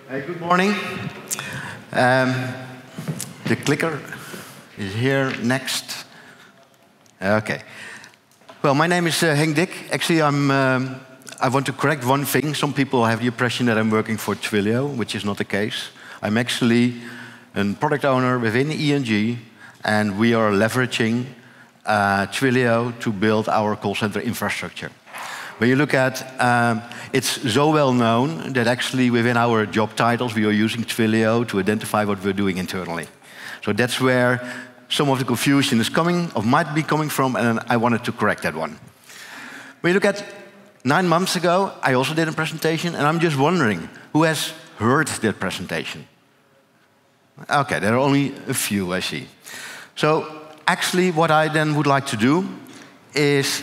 Hey, good morning. The clicker is here next. Okay. Well, my name is Henk Dik. Actually, I want to correct one thing. Some people have the impression that I'm working for Twilio, which is not the case. I'm actually a product owner within ENG, and we are leveraging Twilio to build our call center infrastructure. When you look at, it's so well known that actually within our job titles we are using Twilio to identify what we're doing internally. So that's where some of the confusion is coming, or might be coming from, and I wanted to correct that one. When you look at 9 months ago, I also did a presentation, and I'm just wondering, who has heard that presentation? Okay, there are only a few, I see. So actually what I then would like to do is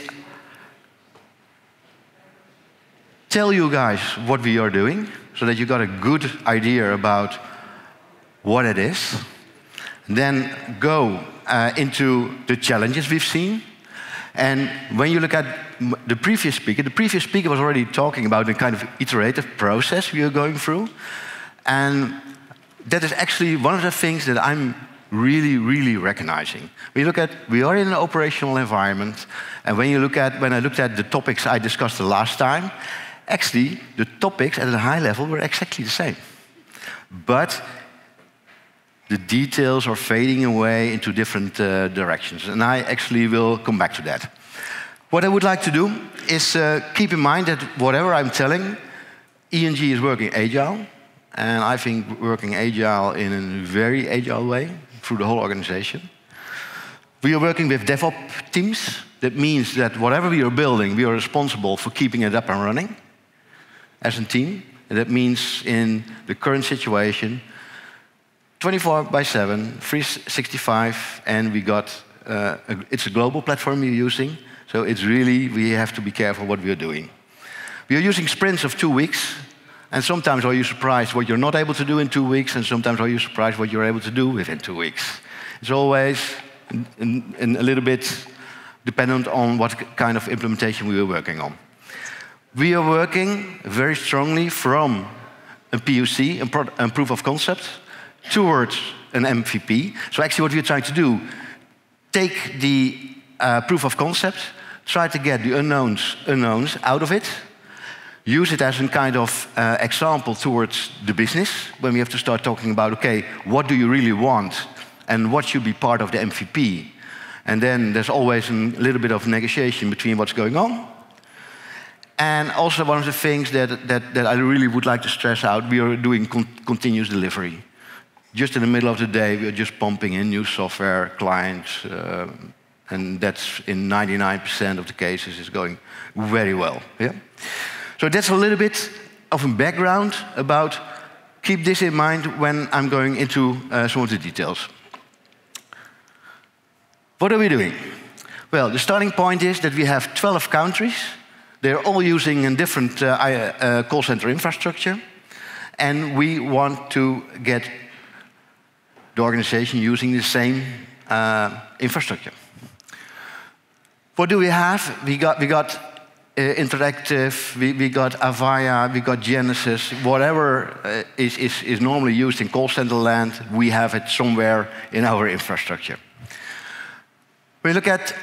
tell you guys what we are doing, so that you got a good idea about what it is. Then go into the challenges we've seen. And when you look at the previous speaker was already talking about the kind of iterative process we are going through. And that is actually one of the things that I'm really, really recognizing. We are in an operational environment, and when I looked at the topics I discussed the last time, actually, the topics at a high level were exactly the same. But the details are fading away into different directions. And I actually will come back to that. What I would like to do is keep in mind that whatever I'm telling, ENG is working agile. And I think working agile in a very agile way through the whole organization. We are working with DevOps teams. That means that whatever we are building, we are responsible for keeping it up and running as a team. And that means in the current situation, 24/7, 365, and we got, it's a global platform we're using, so it's really, we have to be careful what we are doing. We are using sprints of 2 weeks, and sometimes are you surprised what you're not able to do in 2 weeks, and sometimes are you surprised what you're able to do within 2 weeks. It's always a little bit dependent on what kind of implementation we are working on. We are working very strongly from a POC, a proof of concept, towards an MVP. So actually what we're trying to do, take the proof of concept, try to get the unknowns out of it, use it as a kind of example towards the business, when we have to start talking about, okay, what do you really want, and what should be part of the MVP? And then there's always a little bit of negotiation between what's going on. And also one of the things that I really would like to stress out, we are doing continuous delivery. Just in the middle of the day, we are just pumping in new software, clients, and that's in 99% of the cases is going very well. Yeah? So that's a little bit of a background about, keep this in mind when I'm going into some of the details. What are we doing? Well, the starting point is that we have 12 countries. They're all using a different call center infrastructure, and we want to get the organization using the same infrastructure. What do we have? We got Interactive, we got Avaya, we got Genesys. Whatever is normally used in call center land, we have it somewhere in our infrastructure. We look at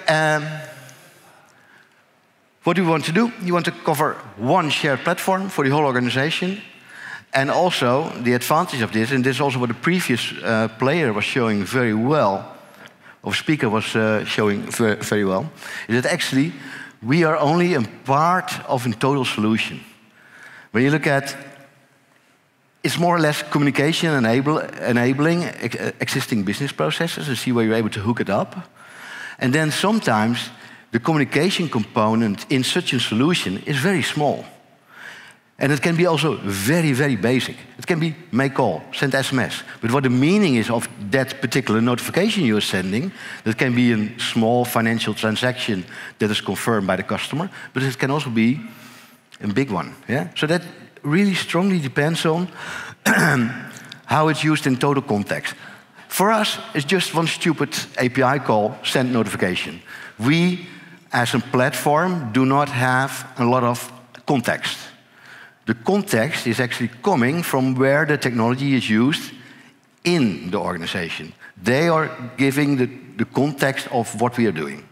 what do we want to do? You want to cover one shared platform for the whole organization. And also, the advantage of this, and this is also what the previous player was showing very well, or speaker was showing very well, is that actually we are only a part of a total solution. When you look at, it's more or less communication enabling existing business processes and see where you're able to hook it up. And then sometimes the communication component in such a solution is very small. And it can be also very, very basic. It can be make call, send SMS. But what the meaning is of that particular notification you're sending, that can be a small financial transaction that is confirmed by the customer, but it can also be a big one. Yeah? So that really strongly depends on how it's used in total context. For us, it's just one stupid API call, send notification. We, as a platform, do not have a lot of context. the context is actually coming from where the technology is used in the organization. They are giving the context of what we are doing.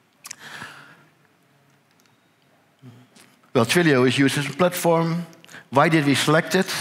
Well, Twilio is used as a platform. Why did we select it?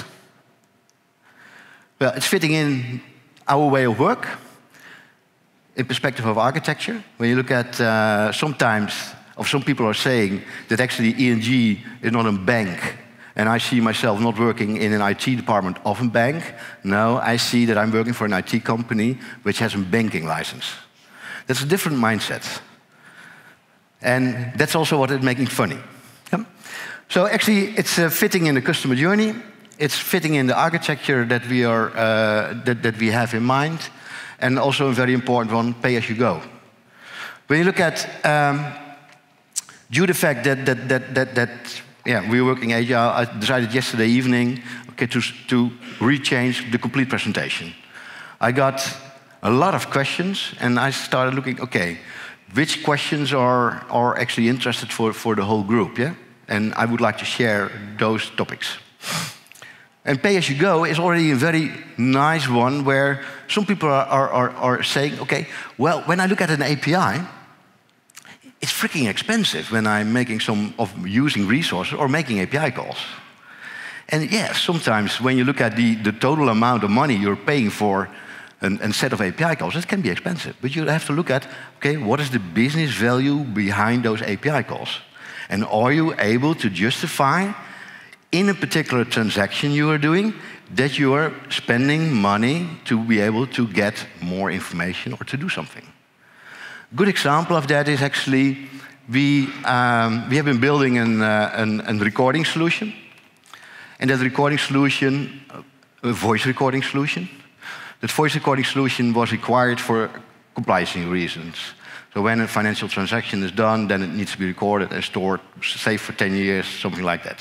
Well, it's fitting in our way of work, in perspective of architecture. When you look at some people are saying that actually ING is not a bank, and I see myself not working in an IT department of a bank. No, I see that I'm working for an IT company which has a banking license. That's a different mindset. And that's also what is making funny. Yeah? So actually, it's fitting in the customer journey. It's fitting in the architecture that we are that we have in mind, and also a very important one: pay as you go. When you look at due to the fact that we're working agile, I decided yesterday evening to rechange the complete presentation. I got a lot of questions, and I started looking. Okay, which questions are actually interested for the whole group? Yeah, and I would like to share those topics. And pay-as-you-go is already a very nice one where some people are saying, okay, well, when I look at an API, it's freaking expensive when I'm making using resources or making API calls. And yes, sometimes when you look at the total amount of money you're paying for a set of API calls, it can be expensive. But you have to look at, okay, what is the business value behind those API calls? And are you able to justify in a particular transaction you are doing, that you are spending money to be able to get more information or to do something. Good example of that is actually, we have been building a recording solution. And that recording solution, a voice recording solution, that voice recording solution was required for compliance reasons. So when a financial transaction is done, then it needs to be recorded and stored, saved for 10 years, something like that.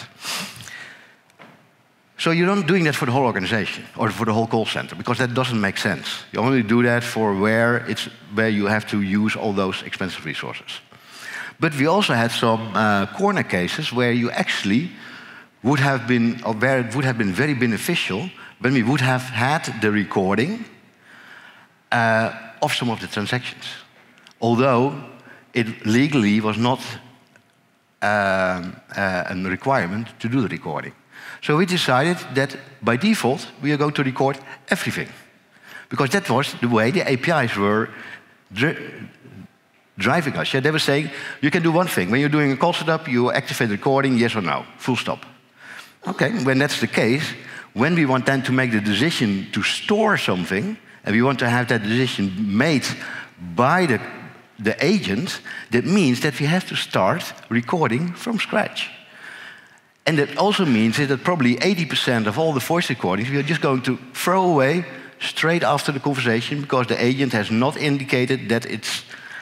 So you're not doing that for the whole organization or for the whole call center, because that doesn't make sense. You only do that for where you have to use all those expensive resources. But we also had some corner cases where you actually would have been, or where it would have been very beneficial when we would have had the recording of some of the transactions. Although it legally was not a requirement to do the recording. So we decided that by default, we are going to record everything. Because that was the way the APIs were driving us. Yeah, they were saying, you can do one thing. When you're doing a call setup, you activate recording, yes or no, full stop. Okay, when that's the case, when we want then to make the decision to store something, and we want to have that decision made by the agent, that means that we have to start recording from scratch. And that also means that probably 80% of all the voice recordings we are just going to throw away straight after the conversation because the agent has not indicated that it's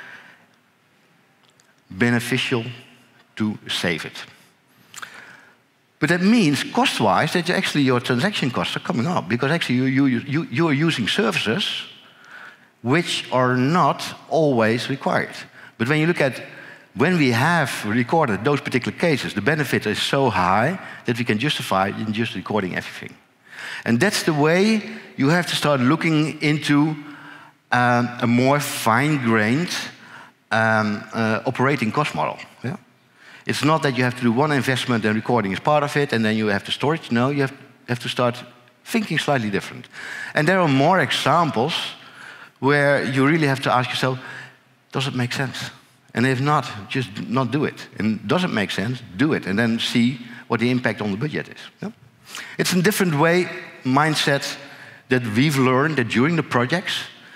beneficial to save it. But that means cost-wise that actually your transaction costs are coming up because actually you are using services which are not always required. But when you look at when we have recorded those particular cases, the benefit is so high that we can justify in just recording everything. And that's the way you have to start looking into a more fine-grained operating cost model. Yeah? It's not that you have to do one investment and recording is part of it, and then you have the storage. No, you have to start thinking slightly different. And there are more examples where you really have to ask yourself, does it make sense? And if not, just not do it. And does it make sense? Do it, and then see what the impact on the budget is. Yeah? It's a different mindset that we've learned that during the projects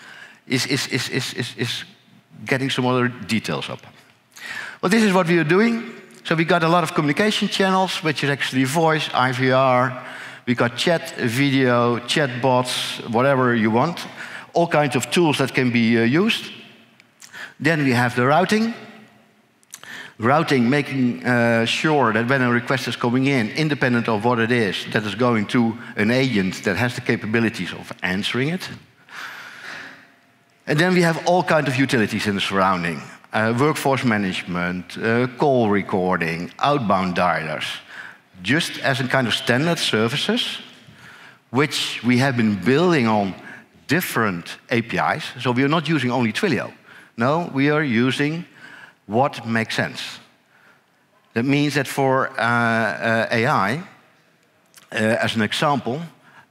is getting some other details up. Well, this is what we are doing. So we got a lot of communication channels, which is actually voice, IVR. We got chat, video, chat bots, whatever you want. All kinds of tools that can be used. Then we have the routing. Routing, making sure that when a request is coming in, independent of what it is, that is going to an agent that has the capabilities of answering it. And then we have all kinds of utilities in the surrounding. Workforce management, call recording, outbound dialers. just as a kind of standard services, which we have been building on different APIs. So we are not using only Twilio. No, we are using what makes sense. That means that for AI, as an example,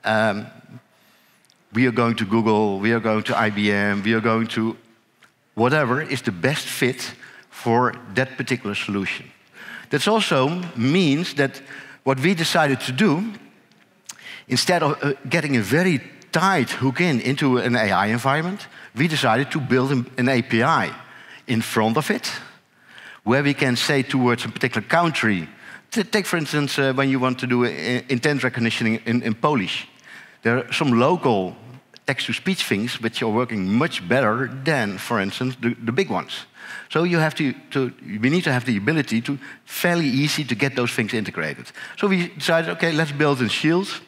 we are going to Google, we are going to IBM, we are going to whatever is the best fit for that particular solution. That also means that what we decided to do, instead of getting a very tight hook into an AI environment, we decided to build an API in front of it, where we can say towards a particular country, take for instance, when you want to do intent recognition in Polish, there are some local text-to-speech things which are working much better than, for instance, the big ones. So you have we need to have the ability to fairly easy to get those things integrated. So we decided, okay, let's build a Shield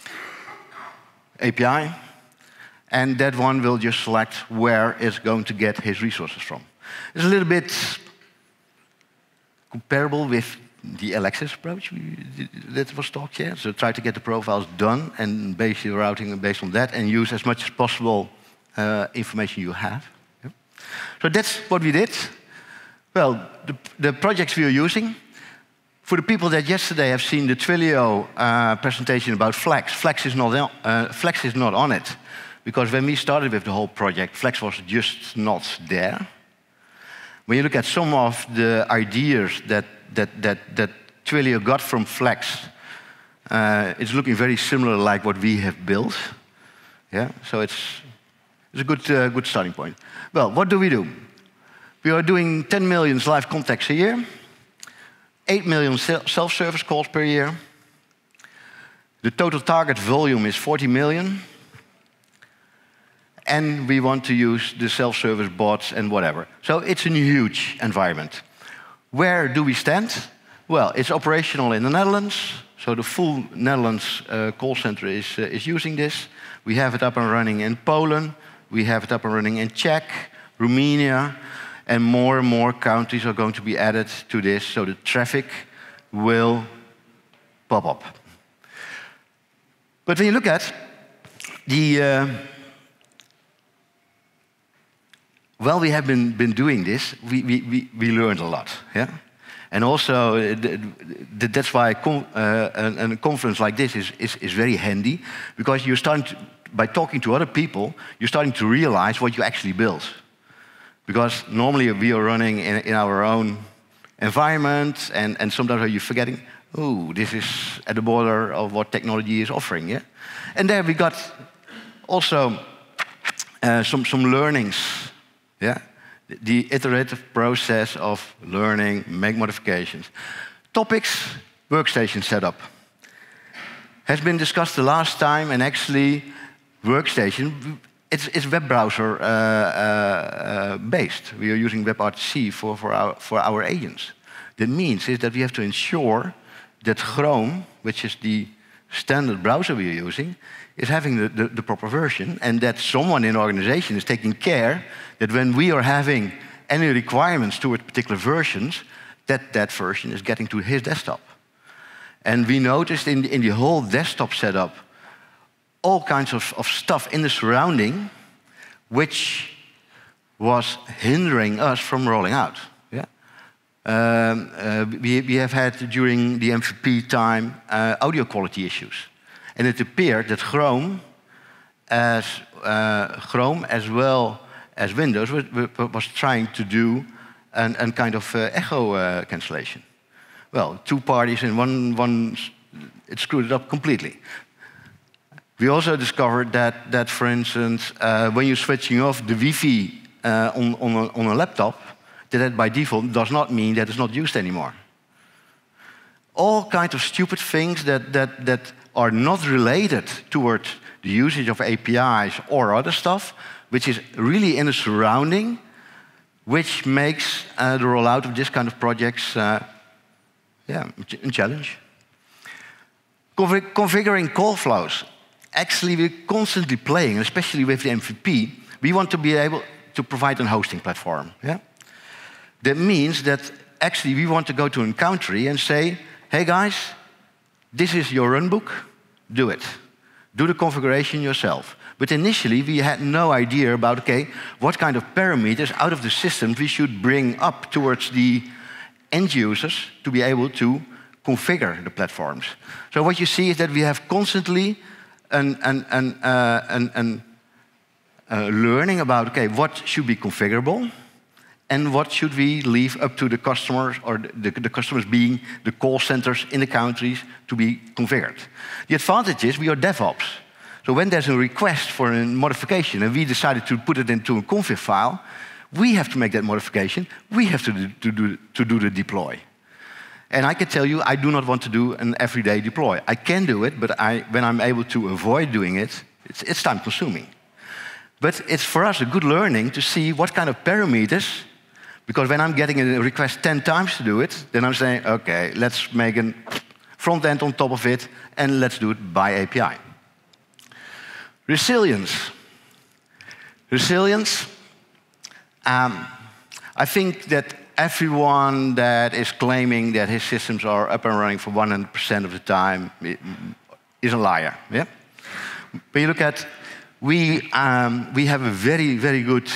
API, and that one will just select where it's going to get his resources from. It's a little bit comparable with the Alexis approach that was talked here. So try to get the profiles done and base your routing based on that, and use as much as possible information you have. Yeah. So that's what we did. Well, the projects we are using, for the people that yesterday have seen the Twilio presentation about Flex, Flex is not on it. Because when we started with the whole project, Flex was just not there. When you look at some of the ideas that Twilio got from Flex, it's looking very similar like what we have built. Yeah, so it's a good starting point. Well, what do? We are doing 10 million live contacts a year, 8 million self-service calls per year. The total target volume is 40 million. And we want to use the self-service bots and whatever. So it's a huge environment. Where do we stand? Well, it's operational in the Netherlands. So the full Netherlands call center is using this. We have it up and running in Poland. We have it up and running in Czech, Romania. And more countries are going to be added to this. So the traffic will pop up. But when you look at the... While we have been doing this, we learned a lot, yeah? And also, that's why a conference like this is very handy, because you're starting to, by talking to other people, you're starting to realize what you actually built. Because normally we are running in our own environment, and sometimes you're forgetting, oh, this is at the border of what technology is offering, yeah? And there we got also some learnings. Yeah, the iterative process of learning, make modifications. Topics, workstation setup. Has been discussed the last time, and actually, workstation, it's web browser based. We are using WebRTC for our agents. That means is that we have to ensure that Chrome, which is the standard browser we are using, is having the proper version, and that someone in the organization is taking care that when we are having any requirements toward particular versions, that version is getting to his desktop. And we noticed in the whole desktop setup all kinds of stuff in the surrounding which was hindering us from rolling out. Yeah? We have had, during the MVP time, audio quality issues. And it appeared that Chrome as well as Windows was trying to do a kind of echo cancellation. Well, two parties in one, it screwed it up completely. We also discovered that for instance, when you're switching off the Wi-Fi on a laptop, that by default does not mean that it's not used anymore. All kinds of stupid things that are not related toward the usage of APIs or other stuff, which is really in the surrounding, which makes the rollout of this kind of projects a challenge. Configuring call flows. Actually, we're constantly playing, especially with the MVP. We want to be able to provide a hosting platform. Yeah? That means that actually we want to go to a country and say, hey guys, this is your runbook, do it. Do the configuration yourself. But initially, we had no idea about, okay, what kind of parameters out of the system we should bring up towards the end users to be able to configure the platforms. So what you see is that we have constantly learning about, okay, what should be configurable and what should we leave up to the customers, or the customers being the call centers in the countries, to be configured. The advantage is we are DevOps. So when there's a request for a modification and we decided to put it into a config file, we have to make that modification. We have to do the deploy. And I can tell you, I do not want to do an everyday deploy. I can do it, but when I'm able to avoid doing it, it's time consuming. But it's for us a good learning to see what kind of parameters, because when I'm getting a request 10 times to do it, then I'm saying, okay, let's make a front end on top of it, and let's do it by API. Resilience. Resilience, I think that everyone that is claiming that his systems are up and running for 100% of the time is a liar. Yeah? When you look at, we have a very, very good,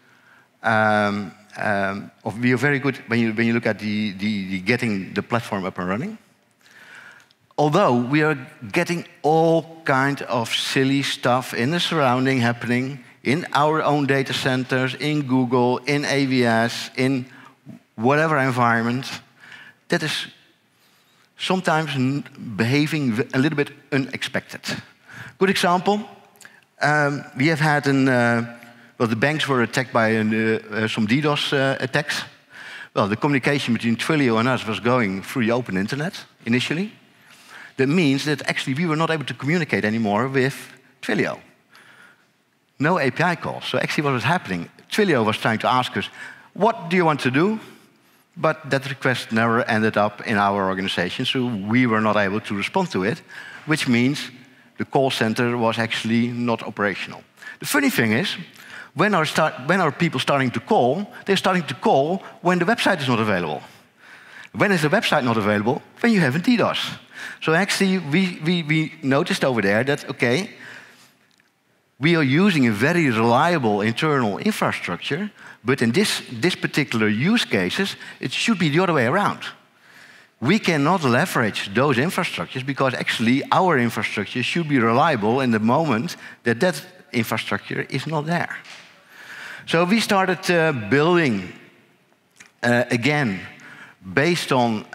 we are very good when you look at the getting the platform up and running. Although we are getting all kind of silly stuff in the surrounding happening in our own data centers, in Google, in AWS, in whatever environment, that is sometimes behaving a little bit unexpected. Good example, we have had well, the banks were attacked by some DDoS attacks. Well, the communication between Twilio and us was going through the open internet initially. That means that actually we were not able to communicate anymore with Twilio. No API calls. So actually what was happening, Twilio was trying to ask us, what do you want to do? But that request never ended up in our organization, so we were not able to respond to it, which means the call center was actually not operational. The funny thing is, when are people starting to call, they're starting to call when the website is not available. When is the website not available? When you have a DDoS. So actually, we noticed over there that, okay, we are using a very reliable internal infrastructure, but in this particular use cases, it should be the other way around. We cannot leverage those infrastructures because actually our infrastructure should be reliable in the moment that that infrastructure is not there. So we started building, again, based on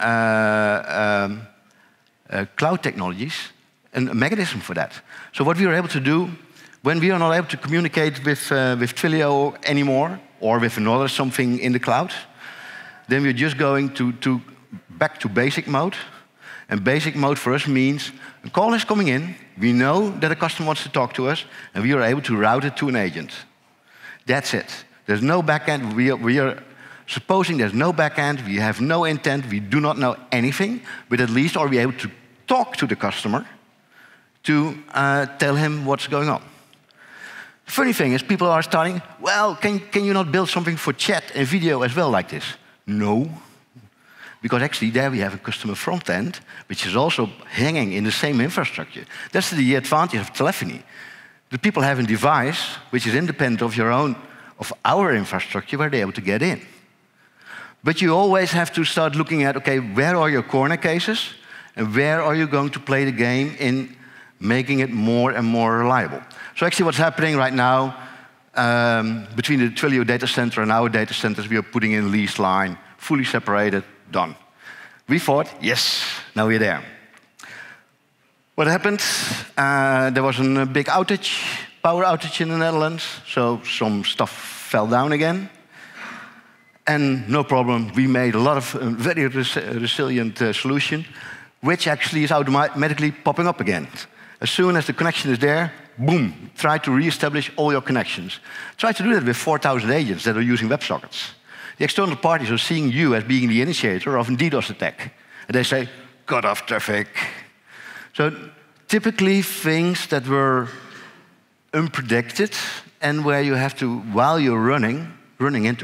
cloud technologies, a mechanism for that. So what we were able to do, when we are not able to communicate with Twilio anymore, or with another something in the cloud, then we're just going back to basic mode. And basic mode for us means a call is coming in, we know that a customer wants to talk to us, and we are able to route it to an agent. That's it. There's no backend. We are supposing there's no backend, we have no intent, we do not know anything, but at least are we able to talk to the customer to tell him what's going on. The funny thing is, people are starting, well, can you not build something for chat and video as well like this? No. Because actually there we have a customer front end, which is also hanging in the same infrastructure. That's the advantage of telephony. The people have a device which is independent of our infrastructure where they're able to get in. But you always have to start looking at, okay, where are your corner cases? And where are you going to play the game in making it more and more reliable? So actually what's happening right now, between the Twilio data center and our data centers, we are putting in leased line, fully separated, done. We thought, yes, now we're there. What happened? There was a big outage, power outage in the Netherlands, so some stuff fell down again. And no problem, we made a lot of very resilient solution, which actually is automatically popping up again. As soon as the connection is there, boom, try to reestablish all your connections. Try to do that with 4,000 agents that are using WebSockets. The external parties are seeing you as being the initiator of a DDoS attack. And they say, cut off traffic. So typically things that were unpredicted and where you have to, while you're running into.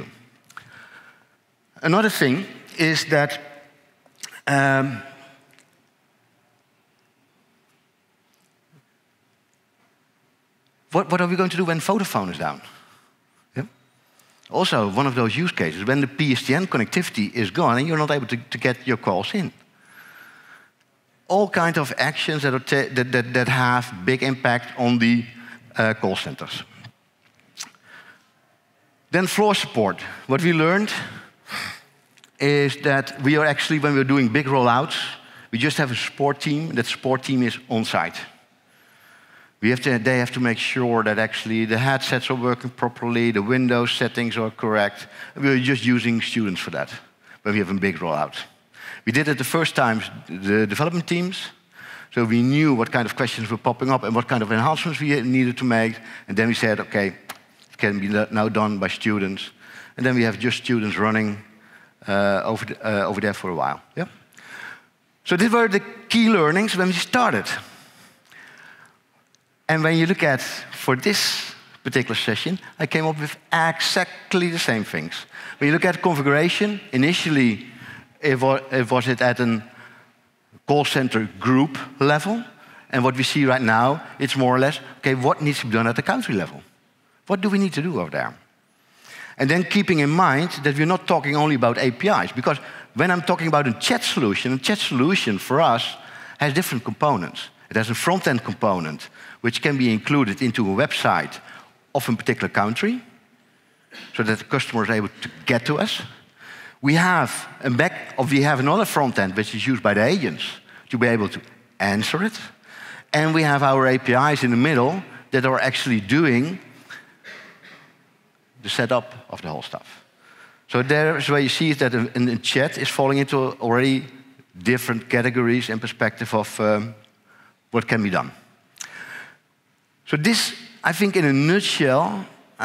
Another thing is that what are we going to do when Vodafone is down? Yeah? Also, one of those use cases, when the PSTN connectivity is gone and you're not able to get your calls in. All kinds of actions that have big impact on the call centers. Then floor support. What we learned is that we are actually, when we're doing big rollouts, we just have a support team. That support team is on site. They have to make sure that actually the headsets are working properly, the Windows settings are correct. We're just using students for that when we have a big rollout. We did it the first time, the development teams. So we knew what kind of questions were popping up and what kind of enhancements we needed to make. And then we said, okay, it can be now done by students. And then we have just students running over there for a while. Yeah? So these were the key learnings when we started. And when you look at, for this particular session, I came up with exactly the same things. When you look at configuration, initially it was at a call center group level. And what we see right now, it's more or less, okay, what needs to be done at the country level? What do we need to do over there? And then keeping in mind that we're not talking only about APIs, because when I'm talking about a chat solution for us has different components. It has a front-end component, which can be included into a website of a particular country, so that the customer is able to get to us. We have another front-end, which is used by the agents to be able to answer it. And we have our APIs in the middle that are actually doing the setup of the whole stuff. So there's where you see that in chat is falling into already different categories and perspective of what can be done. So this, I think in a nutshell,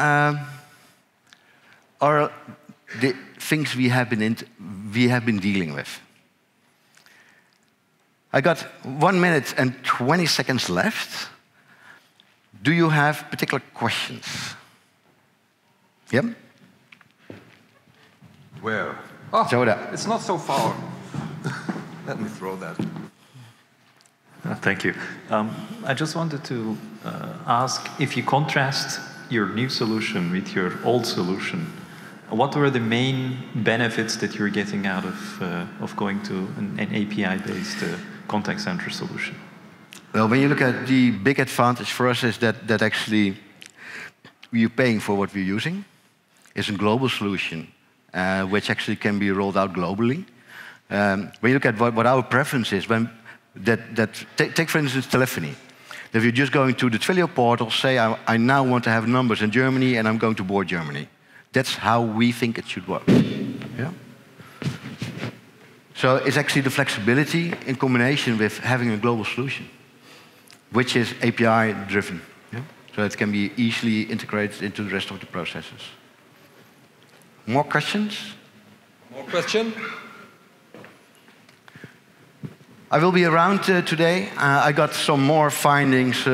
are the things we have been dealing with. I got 1 minute and 20 seconds left. Do you have particular questions? Yep. Where? It's not so far. Let me throw that. Thank you. I just wanted to ask, if you contrast your new solution with your old solution, what were the main benefits that you're getting out of going to an API-based contact center solution? Well, when you look at the big advantage for us is that actually we're paying for what we're using. It's a global solution, which actually can be rolled out globally. When you look at what our preference is, take for instance telephony. If you're just going to the Twilio portal, say I now want to have numbers in Germany and I'm going to board Germany. That's how we think it should work. Yeah? So it's actually the flexibility in combination with having a global solution, which is API driven. Yeah? So it can be easily integrated into the rest of the processes. More questions? More question? I will be around today. I got some more findings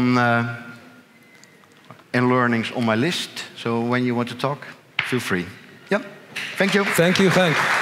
and learnings on my list. So when you want to talk, feel free. Yep. Thank you. Thank you.